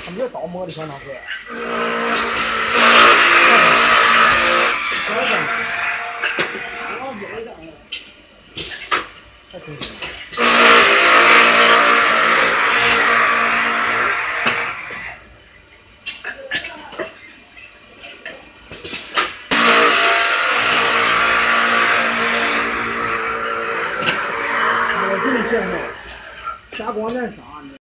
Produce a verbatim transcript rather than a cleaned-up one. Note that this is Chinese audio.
他们这刀磨的相当快。太可以了。我这么羡慕，加光干啥？